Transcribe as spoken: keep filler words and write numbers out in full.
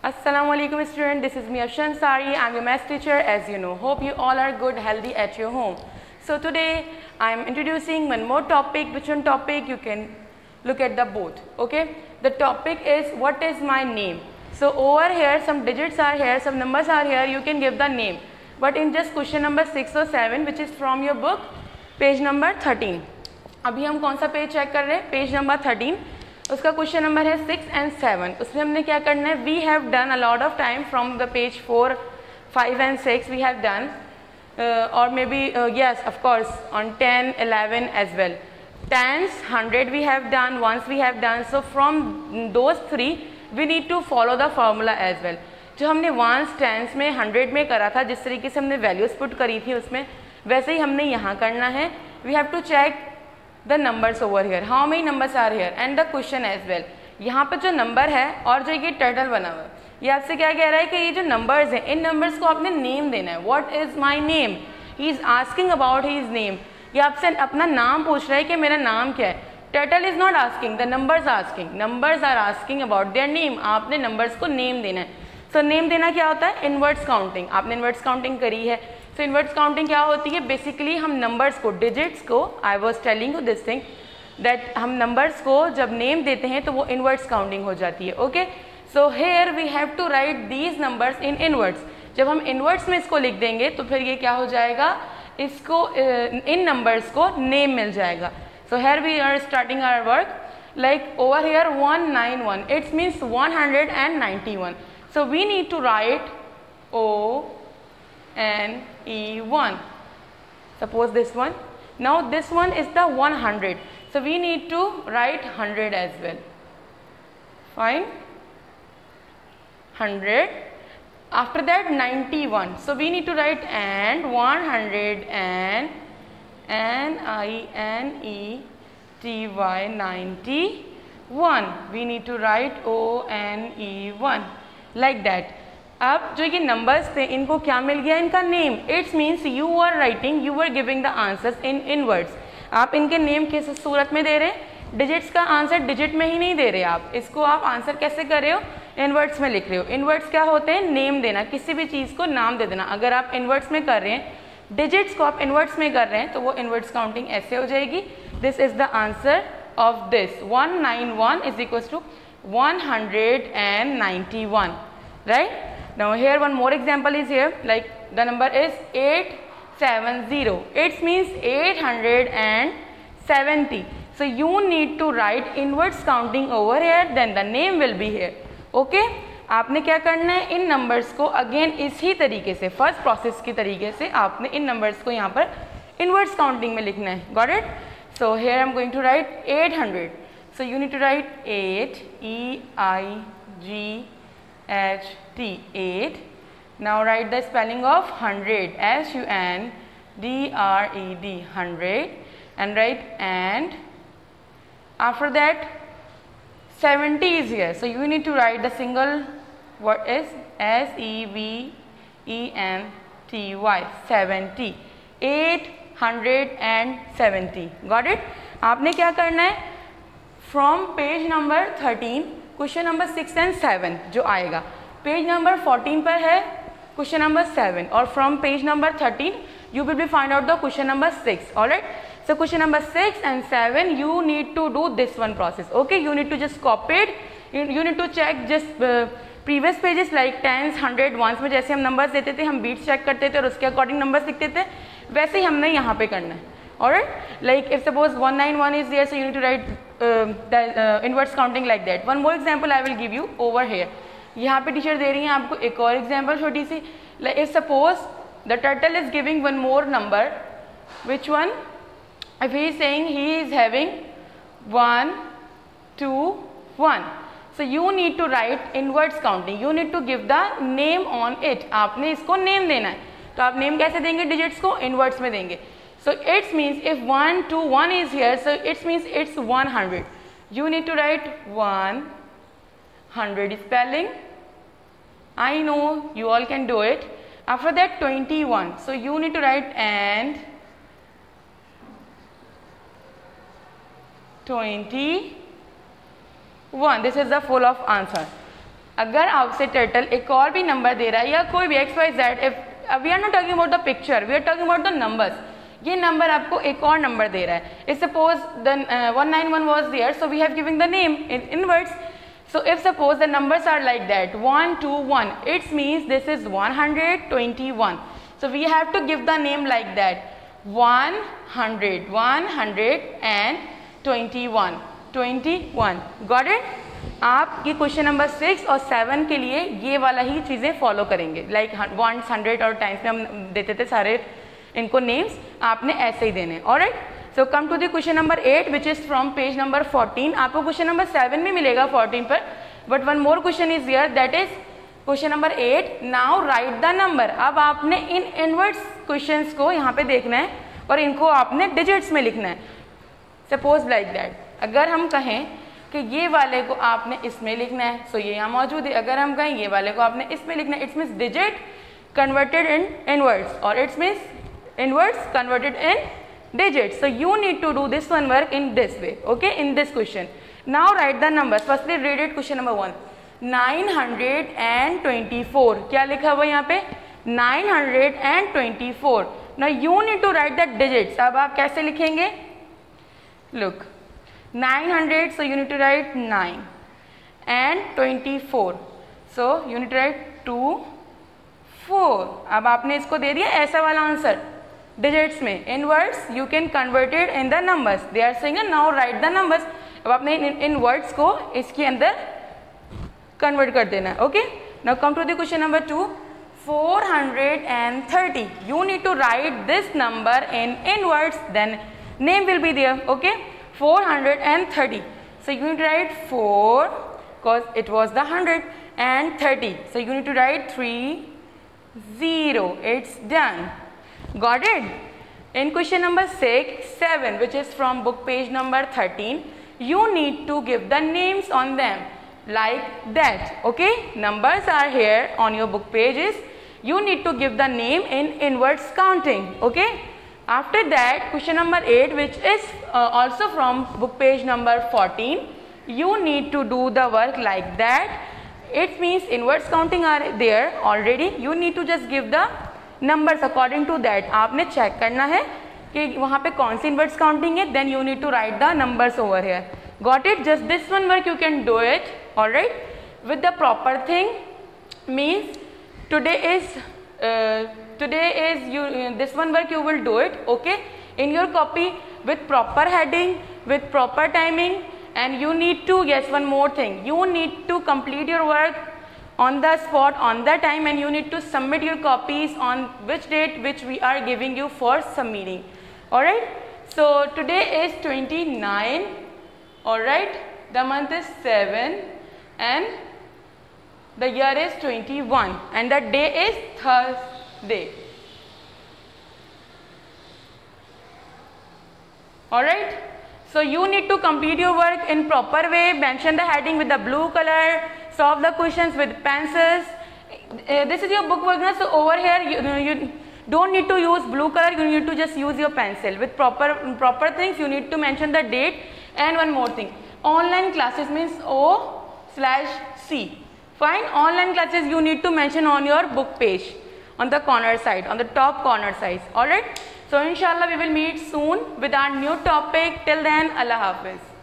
Assalamualaikum student, this is me Arshan Sari. I'm your math teacher as you know. Hope you all are good, healthy at your home. So today I am introducing one more topic. Which one topic? You can look at the both. Okay, the topic is what is my name. So over here some digits are here, some numbers are here. You can give the name, but in just question number six or seven, which is from your book, page number thirteen. अभी हम कौन सा page cheque कर रहे हैं? Page number thirteen. उसका question number है six and seven. उसमें हमने क्या करना है? We have done a lot of time from the page four, five and six we have done, और maybe yes of course on ten, eleven as well. Tens, hundred we have done, ones we have done. So from those three we need to follow the formula as well. जो हमने ones, tens में, hundred में करा था, जिस तरीके से हमने वैल्यूज पुट करी थी उसमें, वैसे ही हमने यहाँ करना है. We have to check the numbers over here. How many numbers are here? And the question as well. यहाँ पर जो नंबर है और जो ये टर्टल बना हुआ है, ये आपसे क्या कह रहा है कि ये जो नंबर्स हैं, इन नंबर्स को आपने नेम देना है. What is my name? He is asking about his name. ये आपसे अपना नाम पूछ रहा है कि मेरा नाम क्या है. Turtle is not asking, the numbers asking. Numbers are asking about their name. आपने नंबर्स को नेम देना है. सो so, नेम देना क्या होता है? In words counting. आपने इनवर्ट्स काउंटिंग करी है. सो इनवर्ट्स काउंटिंग क्या होती है? बेसिकली हम नंबर्स को, डिजिट्स को, I was telling you this thing that हम नंबर्स को जब नेम देते हैं तो वो इनवर्ट्स काउंटिंग हो जाती है. Okay, so here we have to write these numbers in in words. जब हम इनवर्ट्स में इसको लिख देंगे तो फिर ये क्या हो जाएगा? इसको इन नंबर्स को नेम मिल जाएगा. So here we are starting our work. Like over here one nine one, it's means one hundred and ninety one. So we need to write O and E one. Suppose this one. Now this one is the one hundred. So we need to write one hundred as well. Fine. one hundred. After that ninety-one. So we need to write and one hundred and N I N E T Y ninety-one. We need to write O N E one like that. अब जो ये numbers थे इनको क्या मिल गया? इनका name. It's means you are writing, you are giving the answers in in words. आप इनके नेम किस सूरत में दे रहे हैं? डिजिट्स का आंसर डिजिट में ही नहीं दे रहे आप. इसको आप आंसर कैसे कर रहे हो? इनवर्ड्स में लिख रहे हो. इनवर्ड्स क्या होते हैं? नेम देना, किसी भी चीज़ को नाम दे देना. अगर आप इनवर्ड्स में कर रहे हैं, डिजिट्स को आप इनवर्ड्स में कर रहे हैं, तो वो इनवर्ड्स काउंटिंग ऐसे हो जाएगी. This is the answer of this. One nine one is equal to one hundred and ninety one. Right. Now here one more example is here, like the number is eight seventy. It means eight hundred seventy. So you need to write inverse counting over here, then the name will be here. Okay, आपने क्या करना है? इन numbers को again इसी तरीके से, first process की तरीके से आपने इन नंबर्स को यहाँ पर इनवर्स काउंटिंग में लिखना है. Got it? So here I am going to write eight hundred. So you need to write eight, E I G H T, eight. Now write the spelling of one hundred, S U N D R E D, one hundred, and write and. After that seventy is here, so you need to write the single word is S E V E N T Y, seventy. eight hundred seventy. Got it? आपने क्या करना है? From page number thirteen, question number six and seven जो आएगा, page number fourteen पर है question number seven, और from page number thirteen you will be find out the question number six. Alright. So question number six and seven you need to do this one process. Okay, you need to just copy it. You need to check just previous pages like tens, hundred, ones में जैसे हम numbers देते थे, हम beats check करते थे और उसके अकॉर्डिंग नंबर्स लिखते थे, वैसे ही हमने यहाँ पे करना है. Alright, like if suppose one ninety-one is there, so you need to write uh, the uh, inverse counting like that. One more example I will give you over here. यहाँ पे टीचर दे रही हैं आपको एक और एग्जाम्पल छोटी सी. Like if suppose the turtle is giving one more number, which one? If he is saying he is having one, two, one. So you need to write inverse counting. You need to give the name on it. आपने इसको name देना है. तो आप name कैसे देंगे? Digits को inverse में देंगे. So it means if one, two, one is here, so it means it's one hundred. You need to write one hundred spelling. I know you all can do it. After that twenty-one. So you need to write and twenty-one. This is the full of answer. अगर आपसे turtle एक और भी number दे रहा है या कोई भी X Y Z, if we are not talking about the picture, we are talking about the numbers, ये नंबर आपको एक और नंबर दे रहा है. If suppose the one nine one was there, so we have given the name in in words. So if suppose the numbers are like that one two one, it means this is one hundred twenty-one. So we have to give the name like that, one hundred, one hundred twenty-one, twenty-one. Got it? आप ये question number six और seven के लिए ये वाला ही चीज़ें follow करेंगे. लाइक वंस, हंड्रेड और टाइम्स में हम देते थे सारे इनको नेम्स, आपने ऐसे ही देने. Alright, so come to the question number eight which is from page number fourteen. आपको क्वेश्चन नंबर सेवन में मिलेगा फोर्टीन पर, but one more question is here, that is question number eight. Now write the number. अब आपने इन inverse questions को यहाँ पे देखना है और इनको आपने डिजिट्स में लिखना है. सपोज लाइक दैट, अगर हम कहें कि ये वाले को आपने इसमें लिखना है, सो so ये यहाँ मौजूद है. अगर हम कहें ये वाले को आपने इसमें लिखना है, it's means digit converted in in words, और it's means inverse converted in digits. So you need to do this one work in this way, okay, in this question. Now write the numbers. Firstly read it, question number one, nine hundred twenty-four. क्या लिखा हुआ यहाँ पे? nine hundred twenty-four. Now you need to write the digits. अब आप कैसे लिखेंगे? Look, nine hundred, so you need to write nine, and twenty-four, so you need to write two, four. अब आपने इसको दे दिया ऐसा वाला आंसर डिजिट्स में. In words you can convert it in the numbers. They are saying now write the numbers. अब आपने इन words को इसके अंदर कन्वर्ट कर देना है. Okay, now come to the question number two, four hundred thirty. You need to write this number in inverts, then name will be there. Okay, four hundred thirty. So you need to write four because it was the one hundred and thirty. So you need to write three zero. It's done. Got it? In question number six, seven, which is from book page number thirteen, you need to give the names on them like that. Okay, numbers are here on your book pages. You need to give the name in inverse counting. Okay, after that, question number eight, which is uh, also from book page number fourteen, you need to do the work like that. It means inverse counting are there already. You need to just give the numbers according to that. आपने check करना है कि वहाँ पे कौन सी inverse counting है, then you need to write the numbers over here. Got it? Just this one work you can do it. All right, with the proper thing means today is uh, today is you uh, this one work you will do it. Okay, in your copy with proper heading, with proper timing. And you need to, yes, one more thing, you need to complete your work on the spot, on the time, and you need to submit your copies on which date which we are giving you for submitting. Alright, so today is twenty-nine, alright, the month is seven, and the year is twenty-one, and the day is Thursday. Alright. So you need to complete your work in proper way, mention the heading with the blue color, solve the questions with pencils. Uh, this is your book work, so over here you, you don't need to use blue color, you need to just use your pencil. With proper proper things, you need to mention the date. And one more thing, online classes means O slash C. Fine, online classes you need to mention on your book page, on the corner side, on the top corner side. Alright. So inshallah we will meet soon with our new topic. Till then, Allah Hafiz.